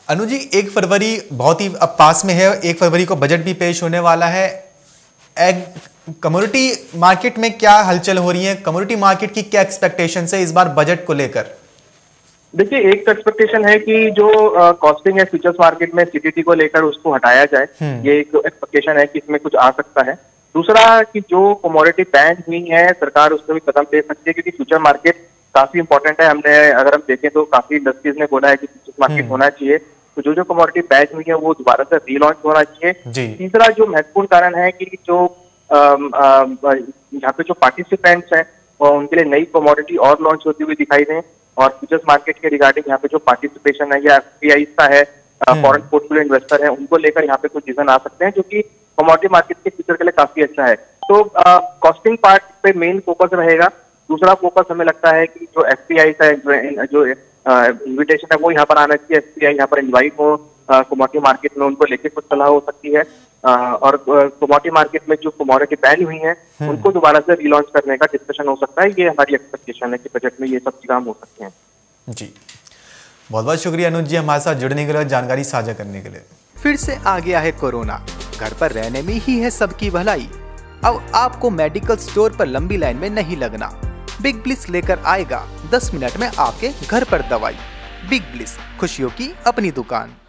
अनु जी, 1 फरवरी बहुत ही अब पास में है। 1 फरवरी को बजट भी पेश होने वाला है। कमोडिटी मार्केट में क्या हलचल हो रही है? कमोडिटी मार्केट की क्या एक्सपेक्टेशन है इस बार बजट को लेकर? देखिए, एक तो एक्सपेक्टेशन है कि जो कॉस्टिंग है फ्यूचर्स मार्केट में सीटीटी को लेकर उसको हटाया जाए। ये एक एक्सपेक्टेशन है कि इसमें कुछ आ सकता है। दूसरा कि जो कमोडिटी बैन हुई है, सरकार उसमें भी कदम ले सकती है, क्योंकि फ्यूचर मार्केट काफी इंपॉर्टेंट है। अगर हम देखें तो काफी इंडस्ट्रीज ने बोला है कि फ्यूचर्स मार्केट होना चाहिए। तो जो कमोडिटी बैन हुई है वो दोबारा से रीलॉन्च होना चाहिए। तीसरा जो महत्वपूर्ण कारण है कि जो यहाँ पे जो पार्टिसिपेंट्स हैं उनके लिए नई कमोडिटी और लॉन्च होती हुई दिखाई दें। और फ्यूचर्स मार्केट के रिगार्डिंग यहाँ पे जो पार्टिसिपेशन है या एफपीआई का है, फॉरेन पोर्टफोलियो इन्वेस्टर है, उनको लेकर यहाँ पे कुछ डिसीजन आ सकते हैं, जो कि कमोडिटी मार्केट के फ्यूचर के लिए काफी अच्छा है। तो कॉस्टिंग पार्ट पे मेन फोकस रहेगा। दूसरा फोकस हमें लगता है कि जो एफपीआई का जो इन्विटेशन है वो यहाँ पर आना चाहिए। एफपीआई यहाँ पर इन्वाइट हो कमोडिटी मार्केट में, उनको लेके कुछ सलाह हो सकती है। और कमोडिटी मार्केट में जो कमोडिटी बैन हुई है उनको दोबारा से रीलॉन्च करने का डिस्कशन हो सकता है। ये हमारी एक्सपेक्टेशन है कि बजट में ये सब काम हो सकते हैं। जी, बहुत बहुत शुक्रिया अनुज जी हमारे साथ जुड़ने के लिए, जानकारी साझा करने के लिए। फिर से आ गया है कोरोना, घर पर रहने में ही है सबकी भलाई। अब आपको मेडिकल स्टोर पर लंबी लाइन में नहीं लगना। बिग ब्लिस लेकर आएगा 10 मिनट में आपके घर पर दवाई। बिग ब्लिस, खुशियों की अपनी दुकान।